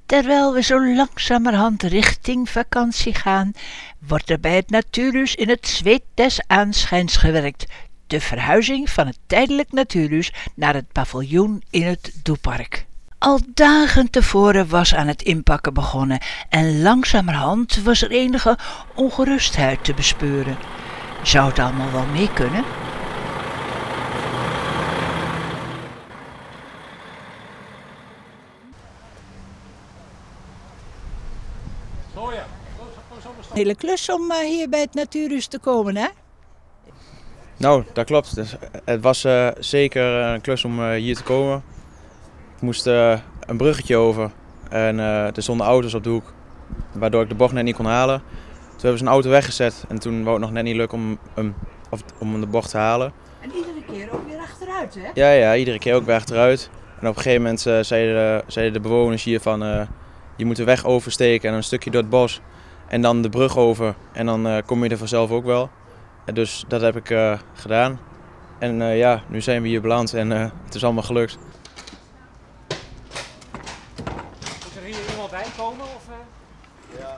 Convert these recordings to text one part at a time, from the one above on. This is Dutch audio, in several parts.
Terwijl we zo langzamerhand richting vakantie gaan, wordt er bij het Natuurhuis in het zweet des aanschijns gewerkt. De verhuizing van het tijdelijk Natuurhuis naar het paviljoen in het Doepark. Al dagen tevoren was aan het inpakken begonnen en langzamerhand was er enige ongerustheid te bespeuren. Zou het allemaal wel mee kunnen? Een hele klus om hier bij het Natuurhuis te komen, hè? Nou, dat klopt. Dus het was zeker een klus om hier te komen. Ik moest een bruggetje over en er stonden auto's op de hoek, waardoor ik de bocht net niet kon halen. Toen hebben ze een auto weggezet en toen wou het nog net niet lukken om de bocht te halen. En iedere keer ook weer achteruit, hè? Ja, iedere keer ook weer achteruit. En op een gegeven moment zeiden de bewoners hier van je moet de weg oversteken en een stukje door het bos. En dan de brug over en dan kom je er vanzelf ook wel. En dus dat heb ik gedaan. En ja, nu zijn we hier beland en het is allemaal gelukt. Moet er hier iemand bij komen? Of, Ja.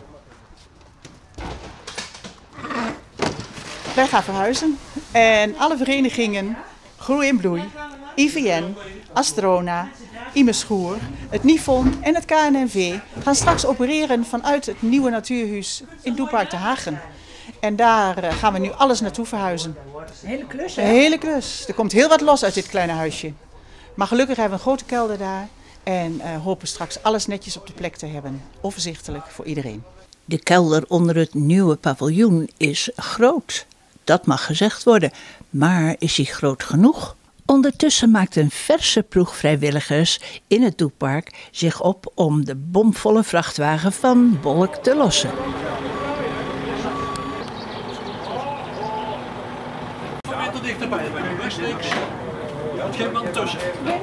Wij gaan verhuizen en alle verenigingen, Groei en Bloei, IVN, Astrona, Imeschoer, het NIFON en het KNNV gaan straks opereren vanuit het nieuwe Natuurhuis in Doepark te Hagen. En daar gaan we nu alles naartoe verhuizen. Een hele klus, hè? Een hele klus. Er komt heel wat los uit dit kleine huisje. Maar gelukkig hebben we een grote kelder daar en hopen straks alles netjes op de plek te hebben. Overzichtelijk voor iedereen. De kelder onder het nieuwe paviljoen is groot. Dat mag gezegd worden, maar is hij groot genoeg? Ondertussen maakt een verse ploeg vrijwilligers in het Doepark zich op om de bomvolle vrachtwagen van Bolk te lossen. Wat dichterbij, bij de rechtstreeks. Je houdt geen man tussen.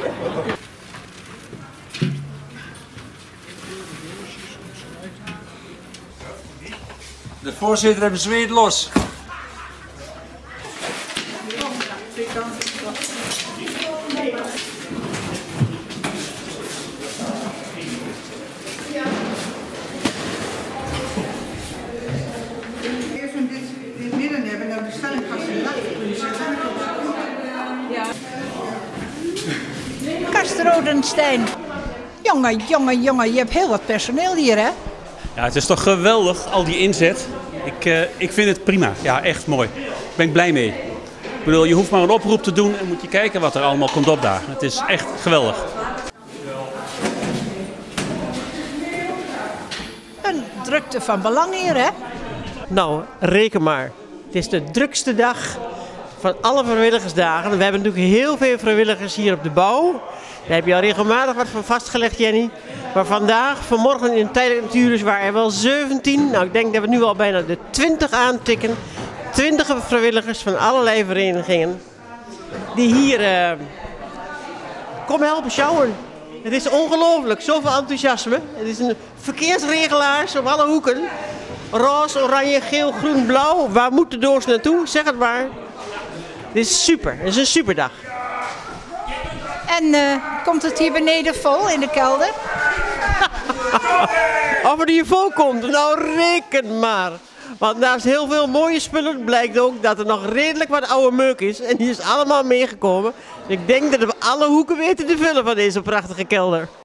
De voorzitter heeft zijn zweet los. Eerst in dit midden hebben en dan de stellingkast in lachen kunnen zetten. Karst Rodenstein. Jongen, je hebt heel wat personeel hier, hè? Ja, het is toch geweldig, al die inzet. Ik vind het prima. Ja, echt mooi. Ik ben blij mee. Ik bedoel, je hoeft maar een oproep te doen en moet je kijken wat er allemaal komt opdagen. Het is echt geweldig. Een drukte van belang hier, hè? Nou, reken maar. Het is de drukste dag van alle vrijwilligersdagen. We hebben natuurlijk heel veel vrijwilligers hier op de bouw. Daar heb je al regelmatig wat van vastgelegd, Jenny. Maar vanmorgen in het tijdelijk Natuurhuis waren er wel 17. Nou, ik denk dat we nu al bijna de 20 aantikken. 20 vrijwilligers van allerlei verenigingen. Die hier komen helpen sjouwen. Het is ongelooflijk, zoveel enthousiasme. Het is een verkeersregelaars op alle hoeken. Roze, oranje, geel, groen, blauw. Waar moet de doos naartoe? Zeg het maar. Dit is super. Het is een superdag. En komt het hier beneden vol in de kelder? Of het hier vol komt? Nou, reken maar. Want naast heel veel mooie spullen blijkt ook dat er nog redelijk wat oude meuk is. En die is allemaal meegekomen. Ik denk dat we alle hoeken weten te vullen van deze prachtige kelder.